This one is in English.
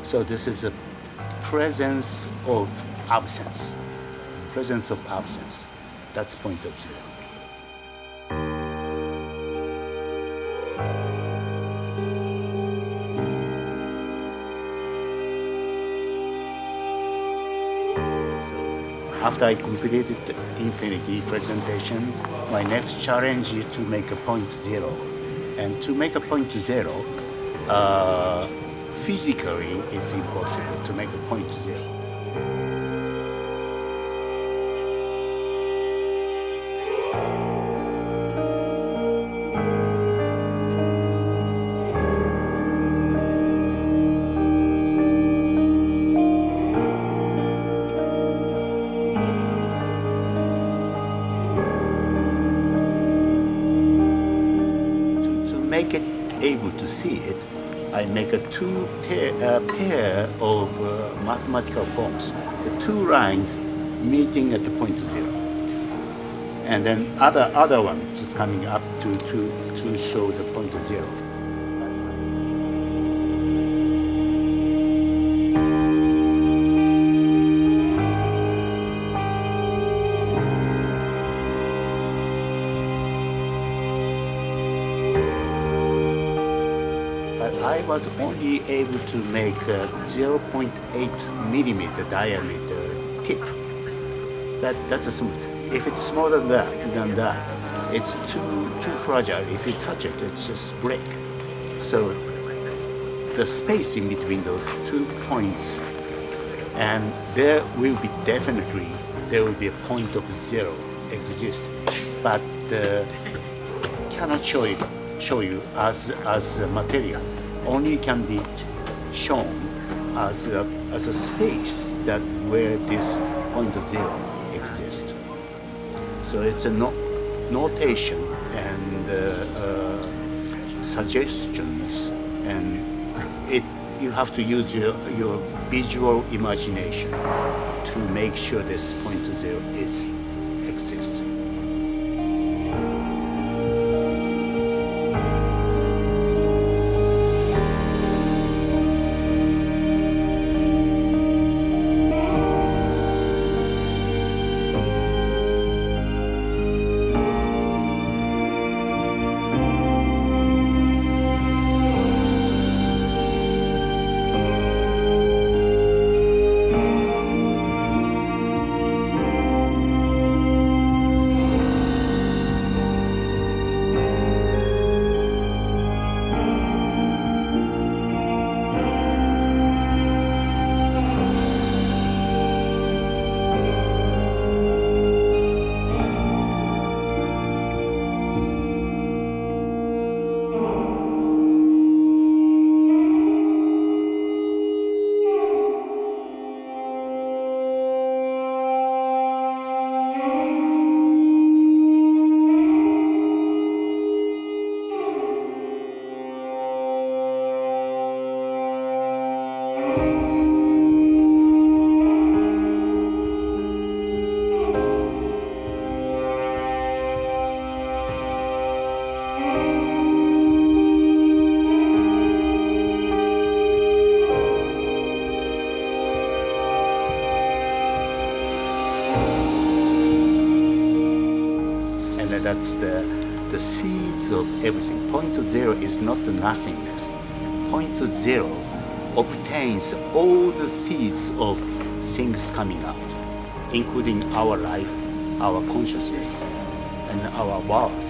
So this is a presence of absence. Presence of absence. That's point of zero. After I completed the infinity presentation, my next challenge is to make a point zero. And to make a point zero, physically it's impossible to make a point zero. Make it able to see it, I make a pair of mathematical forms, the two lines meeting at the point zero, and then other one just coming up to show the point zero. I was only able to make a 0.8 millimeter diameter tip. That's a small. If it's smaller than that, it's too fragile. If you touch it, it just break. So the space in between those 2 points, and there will be a point of zero exist, but cannot show you as a material. Only can be shown as a space that where this point of zero exists. So it's a notation and suggestions, and you have to use your visual imagination to make sure this point of zero exists. That's the seeds of everything. Point zero is not the nothingness. Point zero obtains all the seeds of things coming out, including our life, our consciousness, and our world.